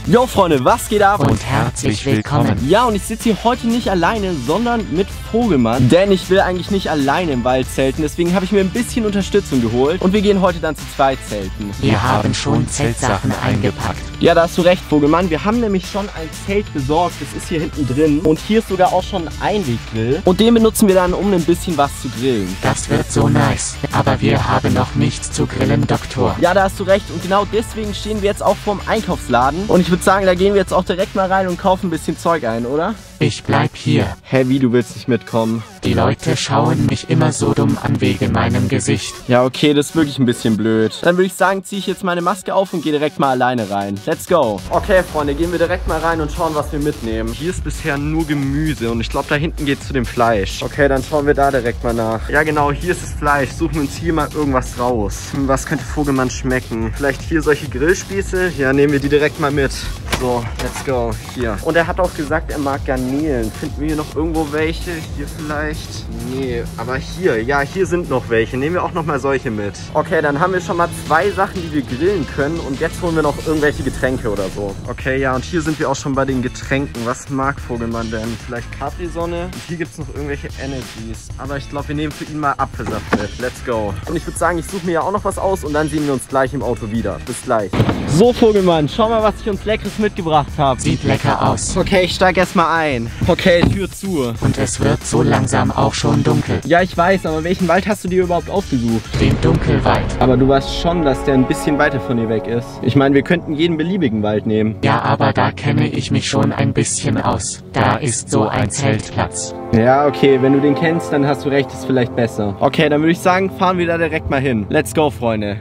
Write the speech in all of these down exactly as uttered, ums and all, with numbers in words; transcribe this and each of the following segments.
Jo Freunde, was geht ab? Und herzlich willkommen. Ja, und ich sitze hier heute nicht alleine, sondern mit Vogelmann. Denn ich will eigentlich nicht alleine im Wald zelten, deswegen habe ich mir ein bisschen Unterstützung geholt. Und wir gehen heute dann zu zweit zelten. Wir haben schon Zeltsachen eingepackt. Ja, da hast du recht, Vogelmann. Wir haben nämlich schon ein Zelt besorgt. Das ist hier hinten drin. Und hier ist sogar auch schon ein Einweggrill. Und den benutzen wir dann, um ein bisschen was zu grillen. Das wird so nice. Aber wir haben noch nichts zu grillen, Doktor. Ja, da hast du recht. Und genau deswegen stehen wir jetzt auch vorm Einkaufsladen. Und ich würde sagen, da gehen wir jetzt auch direkt mal rein und kaufen ein bisschen Zeug ein, oder? Ich bleib hier. Hä, wie, du willst nicht mitkommen? Die Leute schauen mich immer so dumm an wegen meinem Gesicht. Ja, okay, das ist wirklich ein bisschen blöd. Dann würde ich sagen, ziehe ich jetzt meine Maske auf und gehe direkt mal alleine rein. Let's go. Okay, Freunde, gehen wir direkt mal rein und schauen, was wir mitnehmen. Hier ist bisher nur Gemüse und ich glaube, da hinten geht es zu dem Fleisch. Okay, dann schauen wir da direkt mal nach. Ja, genau, hier ist das Fleisch. Suchen wir uns hier mal irgendwas raus. Hm, was könnte Vogelmann schmecken? Vielleicht hier solche Grillspieße? Ja, nehmen wir die direkt mal mit. So, let's go. Hier. Und er hat auch gesagt, er mag Garnelen. Finden wir hier noch irgendwo welche? Hier vielleicht? Nee, aber hier. Ja, hier sind noch welche. Nehmen wir auch noch mal solche mit. Okay, dann haben wir schon mal zwei Sachen, die wir grillen können. Und jetzt holen wir noch irgendwelche Getränke oder so. Okay, ja, und hier sind wir auch schon bei den Getränken. Was mag Vogelmann denn? Vielleicht Capri-Sonne? Und hier gibt es noch irgendwelche Energies. Aber ich glaube, wir nehmen für ihn mal Apfelsaft mit. Let's go. Und ich würde sagen, ich suche mir ja auch noch was aus und dann sehen wir uns gleich im Auto wieder. Bis gleich. So, Vogelmann, schau mal, was ich uns Leckeres mitgebracht habe. Sieht lecker aus. Okay, ich steig erstmal ein. Okay, Tür zu. Und es wird so langsam auch schon dunkel. Ja, ich weiß, aber welchen Wald hast du dir überhaupt aufgesucht? Den Dunkelwald. Aber du weißt schon, dass der ein bisschen weiter von dir weg ist. Ich meine, wir könnten jeden beliebigen Wald nehmen. Ja, aber da kenne ich mich schon ein bisschen aus. Da ist so ein Zeltplatz. Ja, okay, wenn du den kennst, dann hast du recht, ist vielleicht besser. Okay, dann würde ich sagen, fahren wir da direkt mal hin. Let's go, Freunde.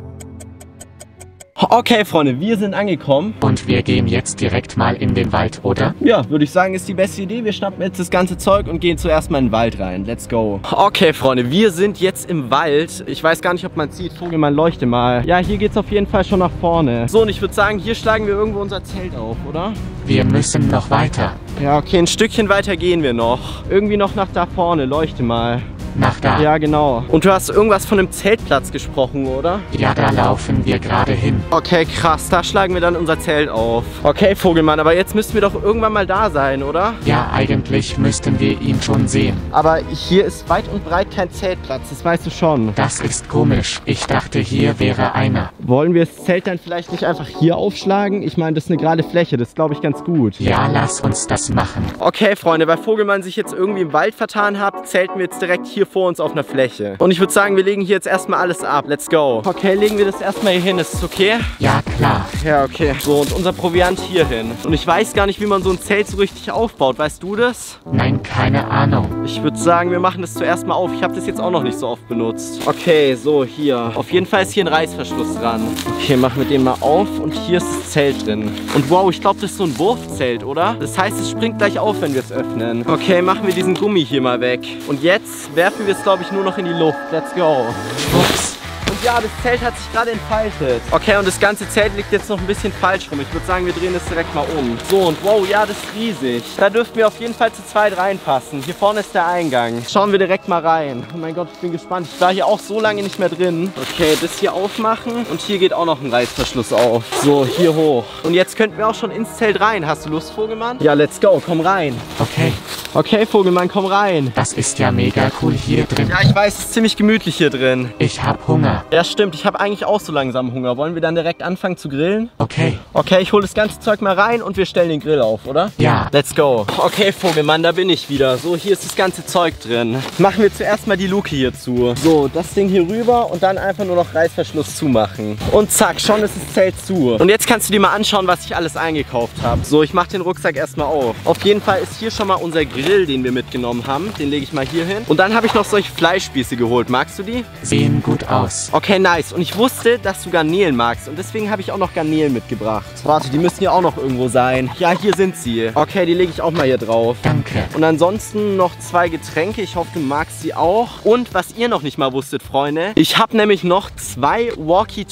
Okay, Freunde, wir sind angekommen. Und wir gehen jetzt direkt mal in den Wald, oder? Ja, würde ich sagen, ist die beste Idee. Wir schnappen jetzt das ganze Zeug und gehen zuerst mal in den Wald rein. Let's go. Okay, Freunde, wir sind jetzt im Wald. Ich weiß gar nicht, ob man sieht. Vogelmann, leuchte mal. Ja, hier geht es auf jeden Fall schon nach vorne. So, und ich würde sagen, hier schlagen wir irgendwo unser Zelt auf, oder? Wir müssen noch weiter. Ja, okay, ein Stückchen weiter gehen wir noch. Irgendwie noch nach da vorne. Leuchte mal. Nach da. Ja, genau. Und du hast irgendwas von einem Zeltplatz gesprochen, oder? Ja, da laufen wir gerade hin. Okay, krass. Da schlagen wir dann unser Zelt auf. Okay, Vogelmann, aber jetzt müssten wir doch irgendwann mal da sein, oder? Ja, eigentlich müssten wir ihn schon sehen. Aber hier ist weit und breit kein Zeltplatz, das weißt du schon. Das ist komisch. Ich dachte, hier wäre einer. Wollen wir das Zelt dann vielleicht nicht einfach hier aufschlagen? Ich meine, das ist eine gerade Fläche, das glaube ich ganz gut. Ja, lass uns das machen. Okay, Freunde, weil Vogelmann sich jetzt irgendwie im Wald vertan hat, zelten wir jetzt direkt hier vor uns auf einer Fläche. Und ich würde sagen, wir legen hier jetzt erstmal alles ab. Let's go. Okay, legen wir das erstmal hier hin. Ist das okay? Ja, klar. Ja, okay. So, und unser Proviant hier hin. Und ich weiß gar nicht, wie man so ein Zelt so richtig aufbaut. Weißt du das? Nein, keine Ahnung. Ich würde sagen, wir machen das zuerst mal auf. Ich habe das jetzt auch noch nicht so oft benutzt. Okay, so, hier. Auf jeden Fall ist hier ein Reißverschluss dran. Okay, machen wir den mal auf. Und hier ist das Zelt drin. Und wow, ich glaube, das ist so ein Wurfzelt, oder? Das heißt, es springt gleich auf, wenn wir es öffnen. Okay, machen wir diesen Gummi hier mal weg. Und jetzt werfen wir es, glaube ich, nur noch in die Luft. Let's go. Ups. Und ja, das Zelt hat sich gerade entfaltet. Okay, und das ganze Zelt liegt jetzt noch ein bisschen falsch rum. Ich würde sagen, wir drehen das direkt mal um. So, und wow, ja, das ist riesig. Da dürften wir auf jeden Fall zu zweit reinpassen. Hier vorne ist der Eingang. Schauen wir direkt mal rein. Oh mein Gott, ich bin gespannt. Ich war hier auch so lange nicht mehr drin. Okay, das hier aufmachen. Und hier geht auch noch ein Reißverschluss auf. So, hier hoch. Und jetzt könnten wir auch schon ins Zelt rein. Hast du Lust, Vogelmann? Ja, let's go. Komm rein. Okay. Okay, Vogelmann, komm rein. Das ist ja mega cool hier drin. Ja, ich weiß, es ist ziemlich gemütlich hier drin. Ich hab Hunger. Ja, stimmt. Ich habe eigentlich auch so langsam Hunger. Wollen wir dann direkt anfangen zu grillen? Okay. Okay, ich hole das ganze Zeug mal rein und wir stellen den Grill auf, oder? Ja. Let's go. Okay, Vogelmann, da bin ich wieder. So, hier ist das ganze Zeug drin. Machen wir zuerst mal die Luke hier zu. So, das Ding hier rüber und dann einfach nur noch Reißverschluss zumachen. Und zack, schon ist das Zelt zu. Und jetzt kannst du dir mal anschauen, was ich alles eingekauft habe. So, ich mache den Rucksack erstmal auf. Auf jeden Fall ist hier schon mal unser Grill, den wir mitgenommen haben. Den lege ich mal hier hin. Und dann habe ich noch solche Fleischspieße geholt. Magst du die? Sehen gut aus. Okay, nice. Und ich wusste, dass du Garnelen magst. Und deswegen habe ich auch noch Garnelen mitgebracht. Warte, die müssen ja auch noch irgendwo sein. Ja, hier sind sie. Okay, die lege ich auch mal hier drauf. Danke. Und ansonsten noch zwei Getränke. Ich hoffe, du magst sie auch. Und was ihr noch nicht mal wusstet, Freunde, ich habe nämlich noch zwei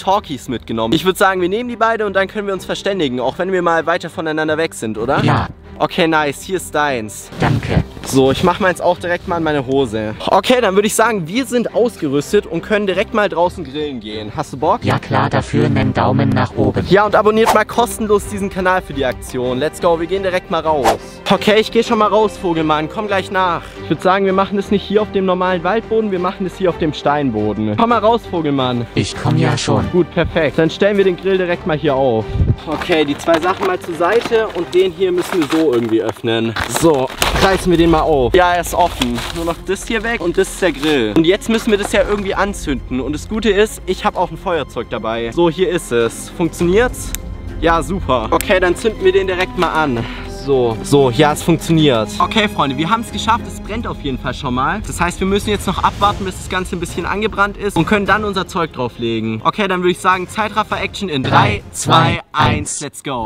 Walkie-Talkies mitgenommen. Ich würde sagen, wir nehmen die beide und dann können wir uns verständigen. Auch wenn wir mal weiter voneinander weg sind, oder? Ja. Okay, nice. Hier ist deins. Danke. So, ich mache meins auch direkt mal in meine Hose. Okay, dann würde ich sagen, wir sind ausgerüstet und können direkt mal draußen grillen gehen. Hast du Bock? Ja klar, dafür einen Daumen nach oben. Ja, und abonniert mal kostenlos diesen Kanal für die Aktion. Let's go, wir gehen direkt mal raus. Okay, ich gehe schon mal raus, Vogelmann. Komm gleich nach. Ich würde sagen, wir machen das nicht hier auf dem normalen Waldboden, wir machen das hier auf dem Steinboden. Komm mal raus, Vogelmann. Ich komme ja schon. Gut, perfekt. Dann stellen wir den Grill direkt mal hier auf. Okay, die zwei Sachen mal zur Seite und den hier müssen wir so irgendwie öffnen. So, reißen wir den mal auf. Ja, er ist offen. Nur noch das hier weg und das ist der Grill. Und jetzt müssen wir das ja irgendwie anzünden. Und das Gute ist, ich habe auch ein Feuerzeug dabei. So, hier ist es. Funktioniert's? Ja, super. Okay, dann zünden wir den direkt mal an. So, so, ja, es funktioniert. Okay, Freunde, wir haben es geschafft. Es brennt auf jeden Fall schon mal. Das heißt, wir müssen jetzt noch abwarten, bis das Ganze ein bisschen angebrannt ist und können dann unser Zeug drauflegen. Okay, dann würde ich sagen, Zeitraffer-Action in drei, zwei, eins, let's go.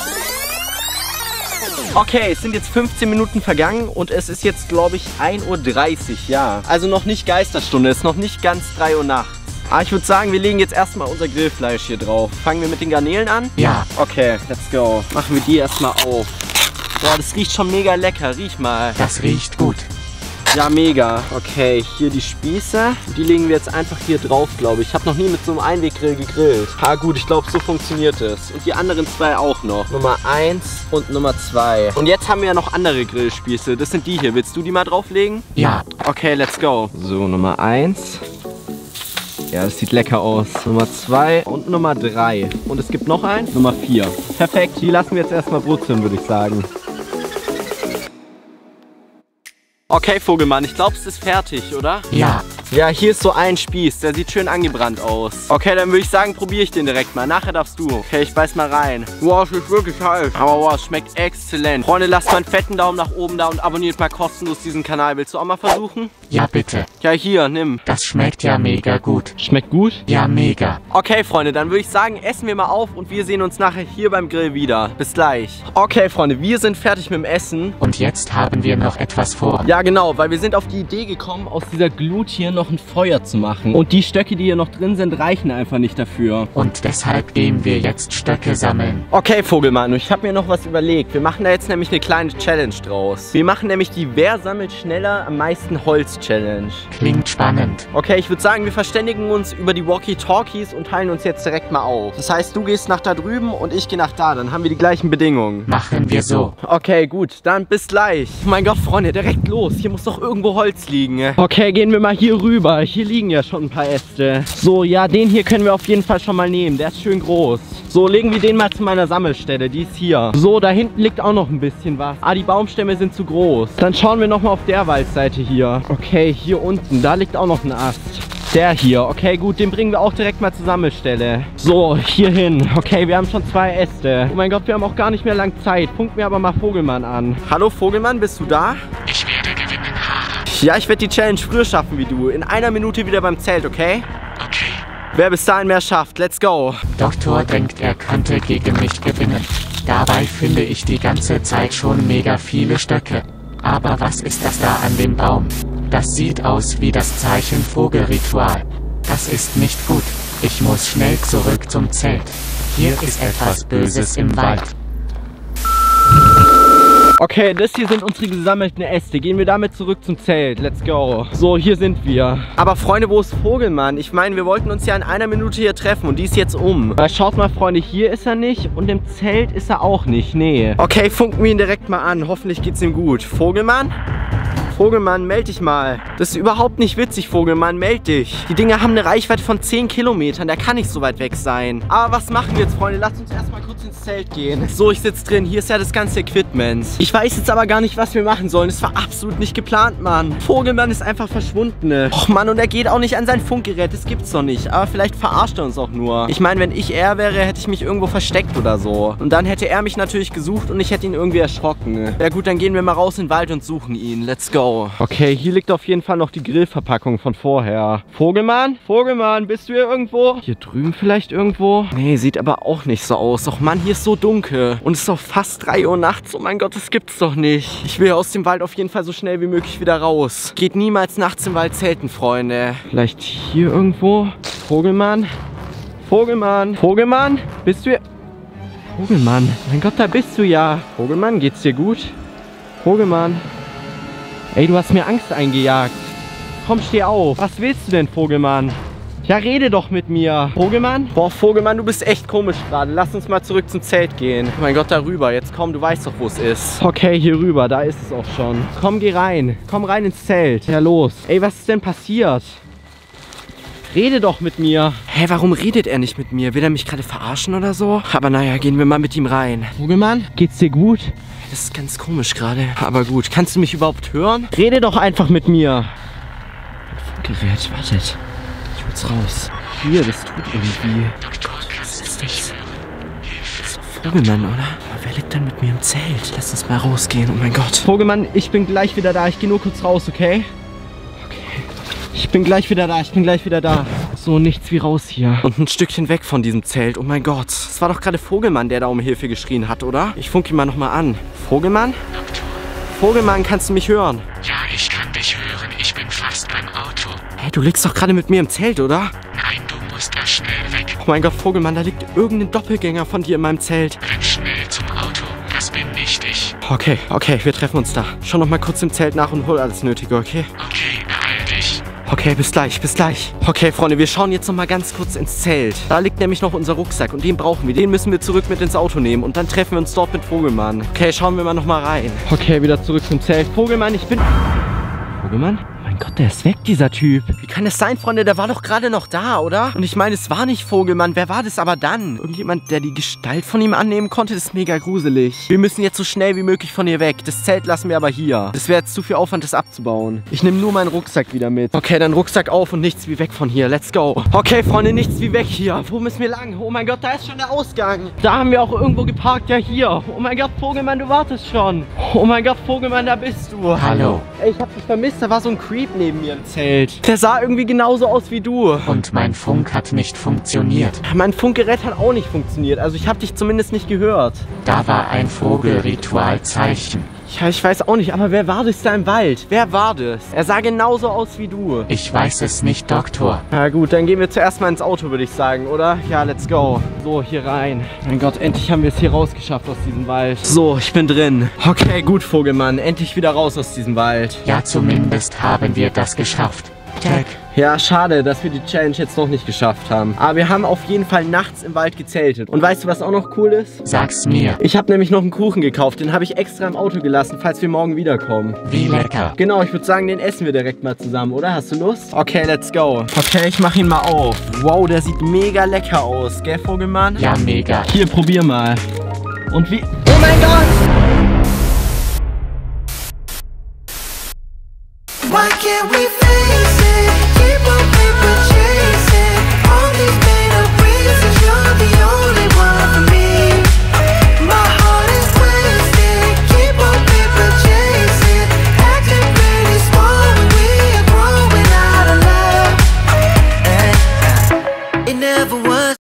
Okay, es sind jetzt fünfzehn Minuten vergangen und es ist jetzt, glaube ich, ein Uhr dreißig, ja. Also noch nicht Geisterstunde, es ist noch nicht ganz drei Uhr nachts. Aber ich würde sagen, wir legen jetzt erstmal unser Grillfleisch hier drauf. Fangen wir mit den Garnelen an? Ja. Okay, let's go. Machen wir die erstmal auf. Boah, das riecht schon mega lecker. Riech mal. Das riecht gut. Ja, mega. Okay, hier die Spieße. Die legen wir jetzt einfach hier drauf, glaube ich. Ich habe noch nie mit so einem Einweggrill gegrillt. Ah gut, ich glaube, so funktioniert es. Und die anderen zwei auch noch. Nummer eins und Nummer zwei. Und jetzt haben wir ja noch andere Grillspieße. Das sind die hier. Willst du die mal drauflegen? Ja. Okay, let's go. So, Nummer eins. Ja, das sieht lecker aus. Nummer zwei und Nummer drei. Und es gibt noch einen. Nummer vier. Perfekt. Die lassen wir jetzt erstmal brutzeln, würde ich sagen. Okay, Vogelmann, ich glaube, es ist fertig, oder? Ja. Ja, hier ist so ein Spieß, der sieht schön angebrannt aus. Okay, dann würde ich sagen, probiere ich den direkt mal. Nachher darfst du. Okay, ich beiß mal rein. Wow, es ist wirklich heiß. Aber wow, es schmeckt exzellent. Freunde, lasst mal einen fetten Daumen nach oben da und abonniert mal kostenlos diesen Kanal. Willst du auch mal versuchen? Ja, bitte. Ja, hier, nimm. Das schmeckt ja mega gut. Schmeckt gut? Ja, mega. Okay, Freunde, dann würde ich sagen, essen wir mal auf und wir sehen uns nachher hier beim Grill wieder. Bis gleich. Okay, Freunde, wir sind fertig mit dem Essen. Und jetzt haben wir noch etwas vor. Ja, genau, weil wir sind auf die Idee gekommen, aus dieser Glut hier noch ein Feuer zu machen. Und die Stöcke, die hier noch drin sind, reichen einfach nicht dafür. Und deshalb gehen wir jetzt Stöcke sammeln. Okay, Vogelmann, ich habe mir noch was überlegt. Wir machen da jetzt nämlich eine kleine Challenge draus. Wir machen nämlich die Wer sammelt schneller am meisten Holz-Challenge. Klingt spannend. Okay, ich würde sagen, wir verständigen uns über die Walkie-Talkies und teilen uns jetzt direkt mal auf. Das heißt, du gehst nach da drüben und ich gehe nach da. Dann haben wir die gleichen Bedingungen. Machen wir so. Okay, gut. Dann bis gleich. Oh mein Gott, Freunde, direkt los. Hier muss doch irgendwo Holz liegen. Okay, gehen wir mal hier rüber. Hier liegen ja schon ein paar Äste. So, ja, den hier können wir auf jeden Fall schon mal nehmen. Der ist schön groß. So, legen wir den mal zu meiner Sammelstelle. Die ist hier. So, da hinten liegt auch noch ein bisschen was. Ah, die Baumstämme sind zu groß. Dann schauen wir nochmal auf der Waldseite hier. Okay, hier unten. Da liegt auch noch ein Ast. Der hier. Okay, gut, den bringen wir auch direkt mal zur Sammelstelle. So, hier hin. Okay, wir haben schon zwei Äste. Oh mein Gott, wir haben auch gar nicht mehr lang Zeit. Punkt mir aber mal Vogelmann an. Hallo Vogelmann, bist du da? Ich werde gewinnen, Haare. Ja, ich werde die Challenge früher schaffen wie du. In einer Minute wieder beim Zelt, okay? Okay. Wer bis dahin mehr schafft, let's go. Doktor denkt, er könnte gegen mich gewinnen. Dabei finde ich die ganze Zeit schon mega viele Stöcke. Aber was ist das da an dem Baum? Das sieht aus wie das Zeichen Vogelritual. Das ist nicht gut. Ich muss schnell zurück zum Zelt. Hier ist etwas Böses im Wald. Okay, das hier sind unsere gesammelten Äste. Gehen wir damit zurück zum Zelt. Let's go. So, hier sind wir. Aber Freunde, wo ist Vogelmann? Ich meine, wir wollten uns ja in einer Minute hier treffen und die ist jetzt um. Weil schaut mal, Freunde, hier ist er nicht und im Zelt ist er auch nicht. Nee. Okay, funken wir ihn direkt mal an. Hoffentlich geht's ihm gut. Vogelmann? Vogelmann, meld dich mal. Das ist überhaupt nicht witzig, Vogelmann, meld dich. Die Dinger haben eine Reichweite von zehn Kilometern, der kann nicht so weit weg sein. Aber was machen wir jetzt, Freunde? Lasst uns erstmal kurz ins Zelt gehen. So, ich sitze drin, hier ist ja das ganze Equipment. Ich weiß jetzt aber gar nicht, was wir machen sollen. Das war absolut nicht geplant, Mann. Vogelmann ist einfach verschwunden. Och, Mann, und er geht auch nicht an sein Funkgerät, das gibt's doch nicht. Aber vielleicht verarscht er uns auch nur. Ich meine, wenn ich er wäre, hätte ich mich irgendwo versteckt oder so. Und dann hätte er mich natürlich gesucht und ich hätte ihn irgendwie erschrocken. Ja gut, dann gehen wir mal raus in den Wald und suchen ihn. Let's go. Okay, hier liegt auf jeden Fall noch die Grillverpackung von vorher. Vogelmann? Vogelmann, bist du hier irgendwo? Hier drüben vielleicht irgendwo? Nee, sieht aber auch nicht so aus. Och Mann, hier ist so dunkel. Und es ist doch fast drei Uhr nachts. Oh mein Gott, das gibt's doch nicht. Ich will aus dem Wald auf jeden Fall so schnell wie möglich wieder raus. Geht niemals nachts im Wald zelten, Freunde. Vielleicht hier irgendwo? Vogelmann? Vogelmann? Vogelmann? Bist du hier? Vogelmann, mein Gott, da bist du ja. Vogelmann, geht's dir gut? Vogelmann. Ey, du hast mir Angst eingejagt. Komm, steh auf. Was willst du denn, Vogelmann? Ja, rede doch mit mir. Vogelmann? Boah, Vogelmann, du bist echt komisch gerade. Lass uns mal zurück zum Zelt gehen. Oh mein Gott, da rüber. Jetzt komm, du weißt doch, wo es ist. Okay, hier rüber. Da ist es auch schon. Komm, geh rein. Komm rein ins Zelt. Ja, los. Ey, was ist denn passiert? Rede doch mit mir. Hä, warum redet er nicht mit mir? Will er mich gerade verarschen oder so? Aber naja, gehen wir mal mit ihm rein. Vogelmann, geht's dir gut? Das ist ganz komisch gerade. Aber gut, kannst du mich überhaupt hören? Rede doch einfach mit mir. Funkgerät, wartet. Ich hol's raus. Hier, das tut irgendwie. Was ist das? Das ist doch Vogelmann, oder? Aber wer liegt denn mit mir im Zelt? Lass uns mal rausgehen, oh mein Gott. Vogelmann, ich bin gleich wieder da. Ich gehe nur kurz raus, okay? Ich bin gleich wieder da, ich bin gleich wieder da. So, nichts wie raus hier. Und ein Stückchen weg von diesem Zelt. Oh mein Gott. Das war doch gerade Vogelmann, der da um Hilfe geschrien hat, oder? Ich funke ihn mal nochmal an. Vogelmann? Vogelmann, kannst du mich hören? Ja, ich kann dich hören. Ich bin fast beim Auto. Hey, du liegst doch gerade mit mir im Zelt, oder? Nein, du musst da schnell weg. Oh mein Gott, Vogelmann, da liegt irgendein Doppelgänger von dir in meinem Zelt. Renn schnell zum Auto. Das bin nicht ich. Okay, okay, wir treffen uns da. Schau noch mal kurz im Zelt nach und hol alles Nötige, okay? Okay, beeil dich. Okay, bis gleich, bis gleich. Okay, Freunde, wir schauen jetzt noch mal ganz kurz ins Zelt. Da liegt nämlich noch unser Rucksack und den brauchen wir. Den müssen wir zurück mit ins Auto nehmen und dann treffen wir uns dort mit Vogelmann. Okay, schauen wir mal noch mal rein. Okay, wieder zurück zum Zelt. Vogelmann, ich bin... Vogelmann? Mein Gott, der ist weg, dieser Typ. Wie kann es sein, Freunde? Der war doch gerade noch da, oder? Und ich meine, es war nicht Vogelmann. Wer war das aber dann? Irgendjemand, der die Gestalt von ihm annehmen konnte? Das ist mega gruselig. Wir müssen jetzt so schnell wie möglich von hier weg. Das Zelt lassen wir aber hier. Das wäre jetzt zu viel Aufwand, das abzubauen. Ich nehme nur meinen Rucksack wieder mit. Okay, dann Rucksack auf und nichts wie weg von hier. Let's go. Okay, Freunde, nichts wie weg hier. Wo müssen wir lang? Oh mein Gott, da ist schon der Ausgang. Da haben wir auch irgendwo geparkt. Ja, hier. Oh mein Gott, Vogelmann, du wartest schon. Oh mein Gott, Vogelmann, da bist du. Hallo. Ey, ich hab dich vermisst. Da war so ein Creep neben mir im Zelt. Der sah irgendwie genauso aus wie du. Und mein Funk hat nicht funktioniert. Mein Funkgerät hat auch nicht funktioniert. Also ich habe dich zumindest nicht gehört. Da war ein Vogelritualzeichen. Ja, ich weiß auch nicht, aber wer war das da im Wald? Wer war das? Er sah genauso aus wie du. Ich weiß es nicht, Doktor. Na gut, dann gehen wir zuerst mal ins Auto, würde ich sagen, oder? Ja, let's go. So, hier rein. Mein Gott, endlich haben wir es hier rausgeschafft aus diesem Wald. So, ich bin drin. Okay, gut, Vogelmann. Endlich wieder raus aus diesem Wald. Ja, zumindest haben wir das geschafft. Tag. Ja, schade, dass wir die Challenge jetzt noch nicht geschafft haben. Aber wir haben auf jeden Fall nachts im Wald gezeltet. Und weißt du, was auch noch cool ist? Sag's mir. Ich habe nämlich noch einen Kuchen gekauft. Den habe ich extra im Auto gelassen, falls wir morgen wiederkommen. Wie lecker. Genau, ich würde sagen, den essen wir direkt mal zusammen, oder? Hast du Lust? Okay, let's go. Okay, ich mache ihn mal auf. Wow, der sieht mega lecker aus, gell, Vogelmann? Ja, mega. Hier, probier mal. Und wie... Oh mein Gott! Why can't we face it?